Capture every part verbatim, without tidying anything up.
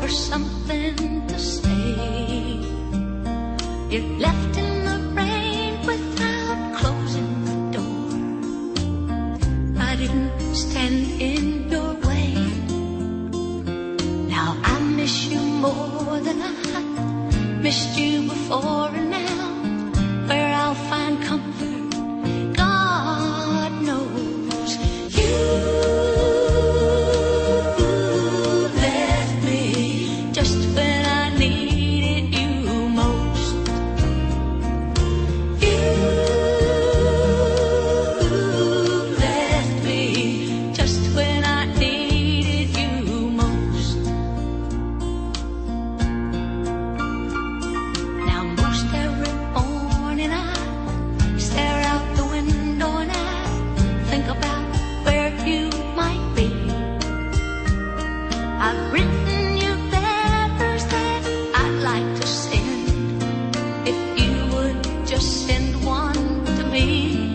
for something to say. You left in the rain without closing the door. I didn't stand in your way. Now I miss you more than I missed you before, and now where I'll find comfort, God knows. You left me just when I needed you most. You left me just when I needed you most. Now most every morning I stare out the window and I think about where you might be. I've written you letters that I'd like to send, if you would just send one to me.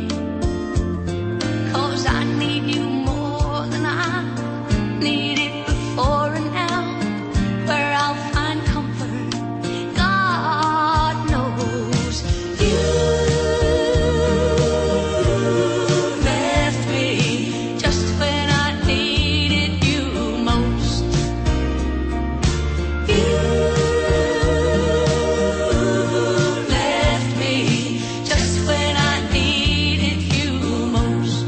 'Cause I need you more than I needed before, and now where I'll find comfort, God knows. You left me just when I needed you most. You left me just when I needed you most.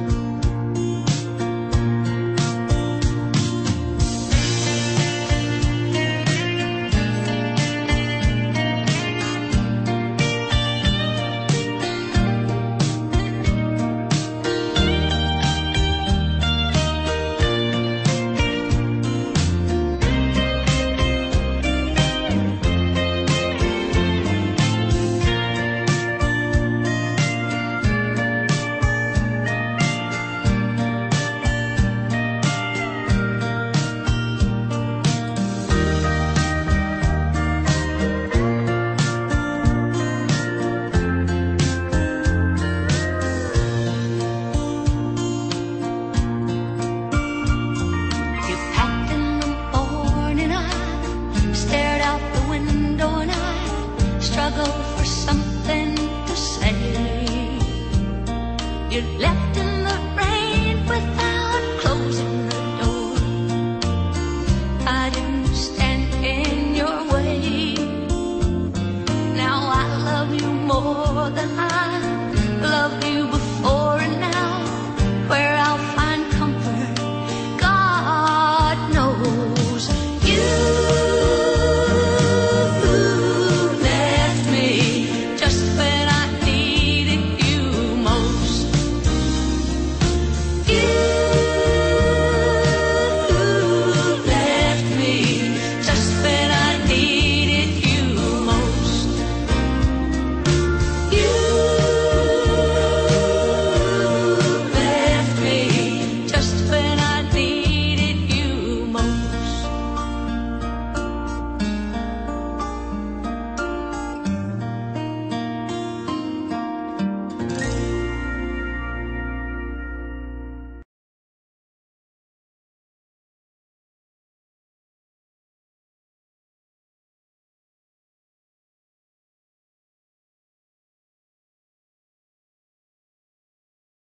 You packed in the morning, I stared out the window and I struggled for something to say. You left